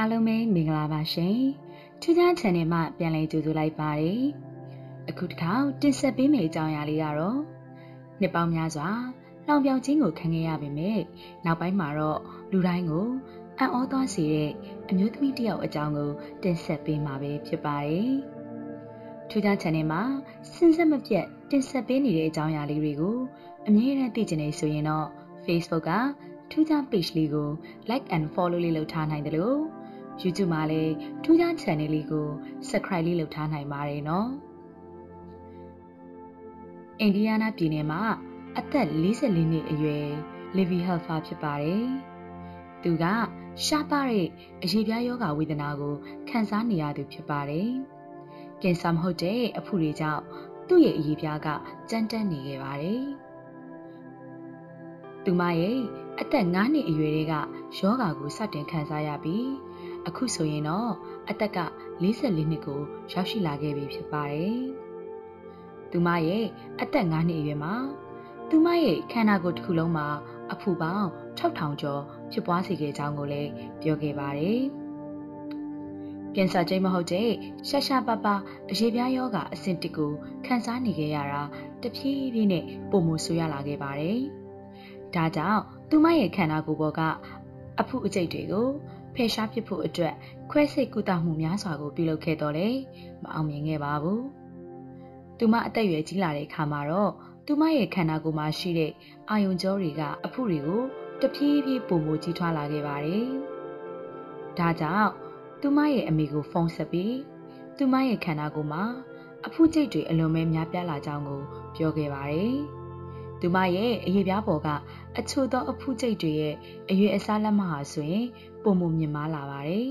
အားလုံးပဲမင်္ဂလာပါရှင်။ထူးခြား channel မှာပြန်လည်ကြိုဆိုလိုက်ပါတယ်။အခုတစ်ခါတင်ဆက်ပေးမယ့်အကြောင်းအရာလေးကတော့နှစ်ပေါင်းများစွာလောင်ပြောင်ခြင်းကိုခံခဲ့ရပေမဲ့နောက်ပိုင်းမှာတော့လူတိုင်းကိုအံ့ဩသွားစေတဲ့အမျိုးသမီးတစ်ယောက်အကြောင်းကိုတင်ဆက်ပေးမှာပဲဖြစ်ပါတယ်။ထူးခြား channel မှာစဉ်ဆက်မပြတ်တင်ဆက်ပေးနေတဲ့အကြောင်းအရာလေးတွေကိုအမြဲတမ်းသိချင်နေဆိုရင်တော့ Facebook ကထူးခြား page လေးကို like and follow လေးလုပ်ထားနိုင်တယ်လို့ YouTube မှာလည်းထူးခြား channel လေးကို subscribe လေးလုပ်ထားနိုင်ပါတယ်နော်။အိန္ဒိယနာပြည်နယ်မှာအသက်44နှစ်အရွယ် Livy Helfer ဖြစ်ပါတယ်။သူကရှားပါတဲ့အရေပြားယောဂဝေဒနာကိုခံစားနေရသူဖြစ်ပါတယ်။ကင်ဆာမဟုတ်တဲ့အဖုတွေကြောင့်သူ့ရဲ့အရေပြားကကြမ်းတမ်းနေခဲ့ပါတယ်။သူမရဲ့အသက်9နှစ်အရွယ်တွေကယောဂါကိုစတင်ခံစားရပြီးအခုဆိုရင်တော့အသက်က44နှစ်ကိုရောက်ရှိလာခဲ့ပြီဖြစ်ပါတယ်။သူမရဲ့အသက်9နှစ်အရွယ်မှာသူမရဲ့ခန္ဓာကိုယ်တစ်ခုလုံးမှာအဖုပေါင်း6000ကျော်ဖြစ်ပွားစေခဲ့ကြောင်းကိုလည်းပြောခဲ့ပါတယ်။ကင်ဆာကျိန်းမဟုတ်တဲ့ရှာရှာပါပါအရေပြားယောဂါအဆင့်1ကိုခံစားနေခဲ့ရတာတဖြည်းဖြည်းနဲ့ပိုမိုဆိုးရလာခဲ့ပါတယ်။ဒါကြောင့်သူမရဲ့ခန္ဓာကိုယ်ပေါ်ကအဖုအကျိတ်တွေကိုဖယ်ရှားပစ်ဖို့အတွက်ခွဲစိတ်ကုသမှုများစွာကိုပြုလုပ်ခဲ့တော့လေမအောင်မြင်ခဲ့ပါဘူး။သူမအသက်အရွယ်ကြီးလာတဲ့အခါမှာတော့သူမရဲ့ခန္ဓာကိုယ်မှာရှိတဲ့အာယုံကြောတွေကအဖုတွေကိုတဖြည်းဖြည်းပိုမိုကြီးထွားလာခဲ့ပါတယ်။ဒါကြောင့်သူမရဲ့အမိကိုဖုန်းဆက်ပြီးသူမရဲ့ခန္ဓာကိုယ်မှာအဖုကျိတ်တွေအလွန်ပဲများပြားလာကြောင်းကိုပြောခဲ့ပါတယ်။သူမရဲ့အရေပြားပေါ်ကအချို့သောအဖုကျိတ်တွေရဲ့အရွယ်အစားလက်မဟာဆိုရင်ပုံမမြင့်မားလာပါတယ်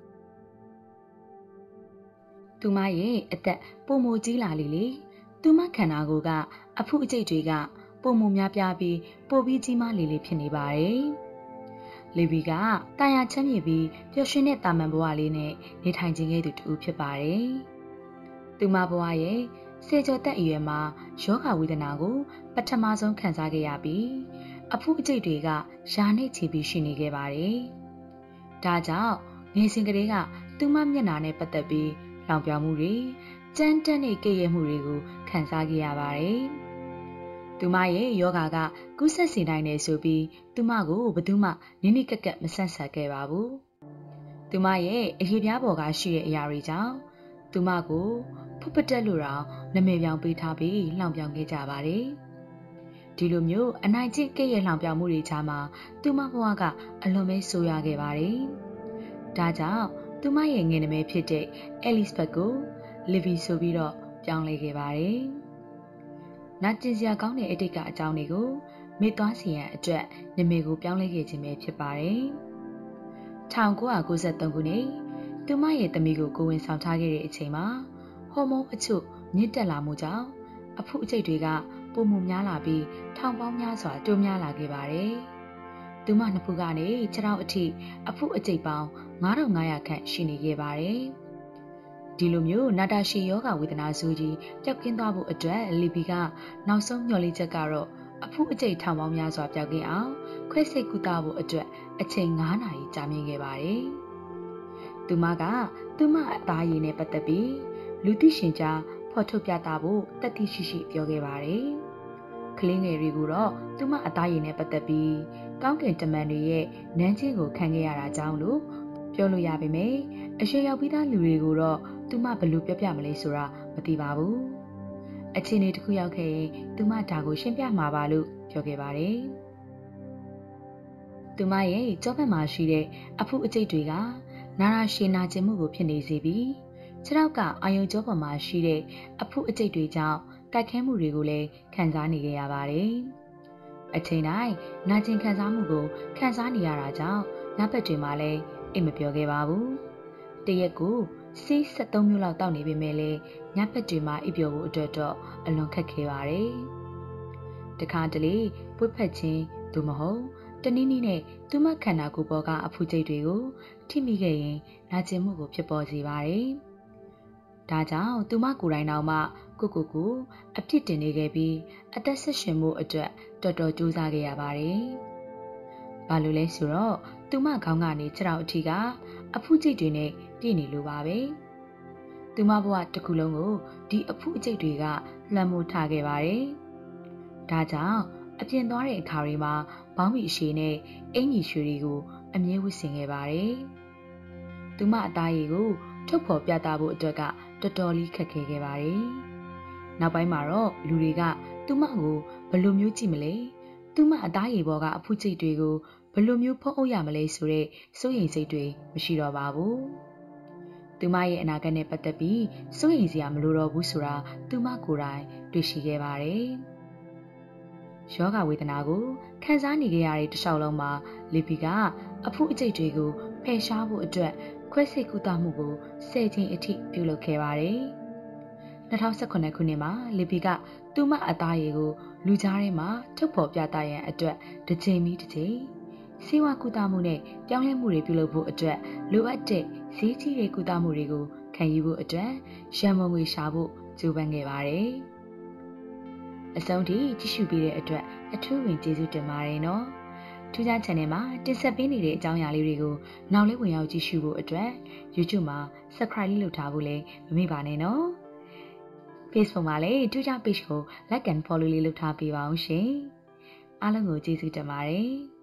။သူမရဲ့အသက်ပုံမကြီးလာလေသူမခန္ဓာကိုယ်ကအဖုအကျိတ်တွေကပုံမများပြားပြီးပိုပြီးကြီးမားလေဖြစ်နေပါတယ်။လေဗီကတာယာချမ်းမြေပြီးပျော်ရွှင်တဲ့တာမန်ဘဝလေးနဲ့နေထိုင်ခြင်းခဲ့သူတူဖြစ်ပါတယ်။သူမဘဝရဲ့စေကျော်သက်အရွယ်မှာယောဂဝေဒနာကိုပထမဆုံးခံစားခဲ့ရပြီးအဖုအကျိတ်တွေကယာနဲ့ချီပြီးရှိနေခဲ့ပါတယ်။ဒါကြောင့်ငယ်စဉ်ကလေးကသူမမျက်နှာနဲ့ပတ်သက်ပြီးလောင်ပြောင်မှုတွေကြမ်းတမ်းတဲ့ကြည့်ရမှုတွေကိုခံစားခဲ့ရပါတယ်။သူမရဲ့ယောဂါကကူးစက်စေနိုင်တယ်ဆိုပြီးသူမကိုဘယ်သူမှနိနိကက်ကက်မဆန့်ဆက်ခဲ့ပါဘူး။သူမရဲ့အရေပြားပေါ်ကရှိတဲ့အရာတွေကြောင့်သူမကိုဖုတ်ပတက်လို့တော့နာမည်ပြောင်းပေးထားပြီးလှောင်ပြောင်ခဲ့ကြပါတယ်။ဒီလိုမျိုးအနိုင်ကျင့်ကဲ့ရဲ့လှောင်ပြောင်မှုတွေကြားမှာသူမဘဝကအလွန်ပဲဆိုးရွားခဲ့ပါတယ်။ဒါကြောင့်သူမရဲ့ငယ်နာမည်ဖြစ်တဲ့ Elizabeth ကို Livy ဆိုပြီးတော့ပြောင်းလဲခဲ့ပါတယ်။နာကျင်စရာကောင်းတဲ့အတိတ်ကအကြောင်းတွေကိုမေ့သွားစေရန်အတွက်နာမည်ကိုပြောင်းလဲခဲ့ခြင်းပဲဖြစ်ပါတယ်။1993ခုနှစ်သူမရဲ့သမီးကိုကိုဝင်ဆောင်ထားခဲ့တဲ့အချိန်မှာဟော်မုန်းအချို့မြင့်တက်လာမှုကြောင့်အဖုအကျိတ်တွေကပုံမှုများလာပြီးထောင်ပေါင်းများစွာတိုးများလာခဲ့ပါတယ်။သူမနှစ်ဖူးကနေခြေထောက်အထိအဖုအကျိတ်ပေါင်း9500ခန့်ရှိနေခဲ့ပါတယ်။ဒီလိုမျိုးနာတာရှည်ယောဂဝေဒနာဆိုးကြီးပျောက်ကင်းသွားဖို့အတွက်လီဘီကနောက်ဆုံးမျှော်လင့်ချက်ကတော့အဖုအကျိတ်ထောင်ပေါင်းများစွာပျောက်ကင်းအောင်ခွဲစိတ်ကုသဖို့အတွက်အချိန်9နာရီကြာမြင့်ခဲ့ပါတယ်။သူမကသူမအသားရည်နဲ့ပတ်သက်ပြီးလူသိရှင်ကြားဖော်ထုတ်ပြသဖို့တတိရှိရှိပြောခဲ့ပါတယ်။ကလေးငယ်တွေကိုတော့သူမအသားရည်နဲ့ပတ်သက်ပြီးကောင်းကင်တမန်တွေရဲ့နန်းချင်းကိုခံခဲ့ရတာကြောင့်လို့ပြောလို့ရပါမယ်။အရွယ်ရောက်ပြီးသားလူတွေကိုတော့သူမဘယ်လိုပြောပြမလဲဆိုတာမသိပါဘူး။အခြေအနေတစ်ခုရောက်ခဲ့ရင်သူမဒါကိုရှင်းပြမှာပါလို့ပြောခဲ့ပါတယ်။သူမရဲ့ကြောဘက်မှာရှိတဲ့အဖုအကျိတ်တွေကနာရာရှည်နာကျင်မှုကိုဖြစ်နေစေပြီးခြေထောက်ကအာယုံကြောပေါ်မှာရှိတဲ့အဖုအကျိတ်တွေကြောင့်တိုက်ခဲမှုတွေကိုလည်းခံစားနေကြရပါတယ်။အချိန်တိုင်းနာကျင်ခံစားမှုကိုခံစားနေရတာကြောင့်ညဘက်တွေမှာလည်းအိမ်မပြောခဲ့ပါဘူး။တရက်ကိုဆေး73မျိုးလောက်တောက်နေပေမဲ့လည်းညဘက်တွေမှာအိပ်ပျော်ဖို့အတွက်တော့အလွန်ခက်ခဲပါတယ်။တခါတလေပွေ့ဖက်ခြင်းသို့မဟုတ်တနည်းနည်းနဲ့သူမခန္ဓာကိုယ်ပေါ်ကအဖုကျိတ်တွေကိုထိမိခဲ့ရင်နာကျင်မှုကိုဖြစ်ပေါ်စေပါတယ်။ဒါကြောင့်သူမကိုယ်တိုင်တော်မှကိုအပြစ်တင်နေခဲ့ပြီးအသက်ဆက်ရှင်မှုအတွက်တော်တော်ကြိုးစားခဲ့ရပါတယ်။ဘာလို့လဲဆိုတော့သူမခေါင်းကနေခြေထောက်အထိကအဖုကျိတ်တွေနဲ့ပြည့်နေလိုပါပဲ။သူမဘဝတစ်ခုလုံးကိုဒီအဖုအကျိတ်တွေကလှမ်းမိုးထားခဲ့ပါတယ်။ဒါကြောင့်အပြင်သွားတဲ့အခါတွေမှာဘောင်းဘီအရှိနဲ့အင်ကြီးရွှေတွေကိုအမြဲဝတ်ဆင်ခဲ့ပါတယ်။သူမအသားရည်ကိုထုတ်ဖော်ပြသဖို့အတွက်ကတော်တော်လေးခက်ခဲခဲ့ပါတယ်။နောက်ပိုင်းမှာတော့လူတွေကသူမကိုဘယ်လိုမျိုးကြည့်မလဲ။သူမအသားရည်ပေါ်ကအဖုကျိတ်တွေကိုဘယ်လိုမျိုးဖုံးအုပ်ရမလဲဆိုတဲ့စိုးရိမ်စိတ်တွေမရှိတော့ပါဘူး။သူမရဲ့အနာဂတ်နဲ့ပတ်သက်ပြီးစိုးရိမ်စရာမလိုတော့ဘူးဆိုတာသူမကိုယ်တိုင်တွေ့ရှိခဲ့ပါတယ်။ယောဂဝေဒနာကိုခံစားနေကြရတဲ့တစ်လျှောက်လုံးမှာလီပီကအဖုအကျိတ်တွေကိုဖယ်ရှားဖို့အတွက်ခွဲစိတ်ကုသမှုကို10 ချိန်အထိပြုလုပ်ခဲ့ပါတယ်။2018ခုနှစ်မှာလီပီကသူမအသားရည်ကိုလူကြားထဲမှာထုတ်ဖော်ပြသရန်အတွက်တစ်ချိန်ပြီးတစ်ချိန်ဆေးဝါးကုသမှုနဲ့ပြောင်းလဲမှုတွေပြုလုပ်ဖို့အတွက်လိုအပ်တဲ့ဈေးကြီးတဲ့ကုသမှုတွေကိုခံယူဖို့အတွက်ရန်ပုံငွေရှာဖို့ကြိုးပမ်းခဲ့ပါတယ်။အဆုံးထိကြည့်ရှုပေးတဲ့အတွက်အထူးပင်ကျေးဇူးတင်ပါတယ်နော်။ထူးခြား channel မှာတင်ဆက်ပေးနေတဲ့အကြောင်းအရာလေးတွေကိုနောက်လေးဝင်ရောက်ကြည့်ရှုဖို့အတွက် YouTube မှာ subscribe လုပ်ထားဖို့လည်းမမေ့ပါနဲ့နော်။ Facebook မှာလည်းထူးခြား page ကို like and follow လေးလုပ်ထားပေးပါအောင်ရှင်။အားလုံးကိုကျေးဇူးတင်ပါတယ်။